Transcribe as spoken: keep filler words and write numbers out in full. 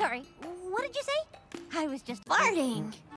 sorry. What did you say? I was just farting.